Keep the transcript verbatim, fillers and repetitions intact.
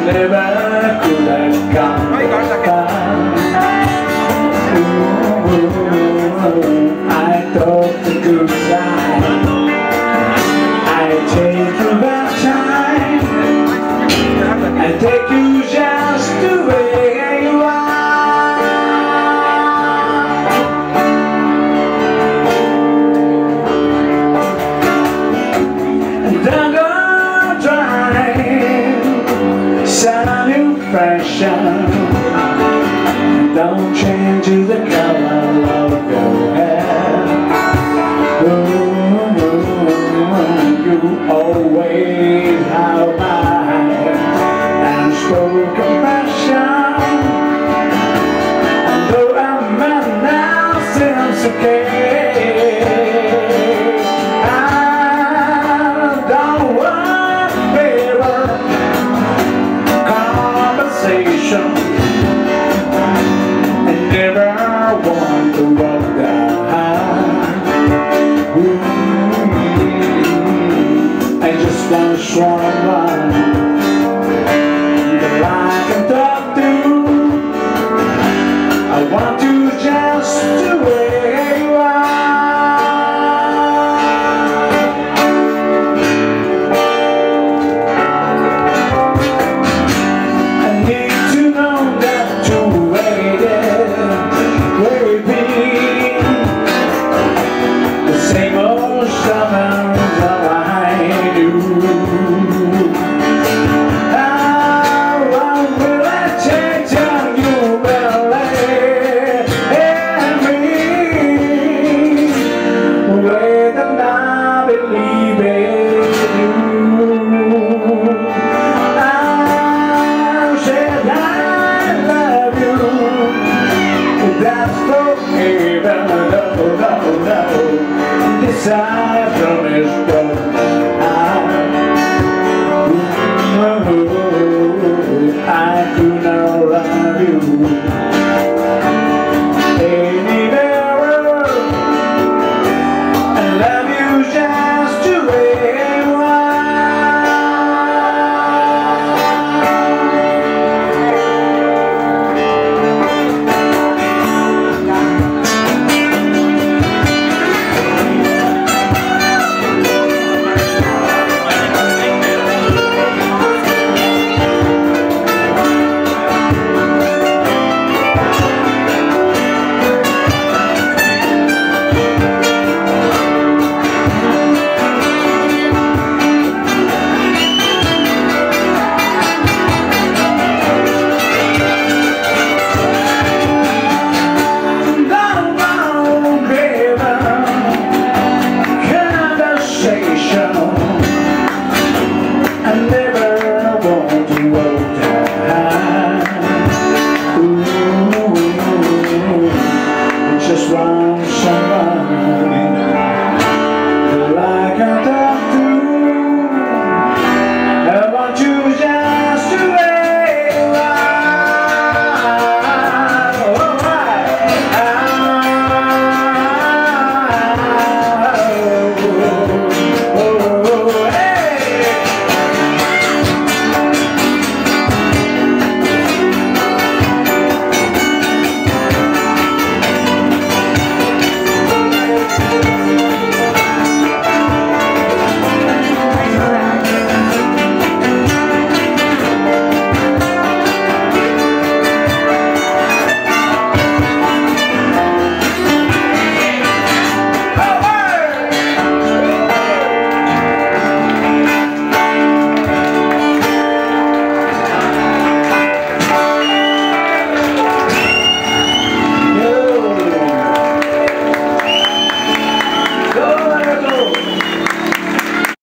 never could have come back. I thought the good time, I take you back time, I take you just the way you are. Don't go trying some new fashion, don't change the color of your hair. Ooh, you always have my unspoken passion. Though I'm mad now, seems okay. I don't want better conversation.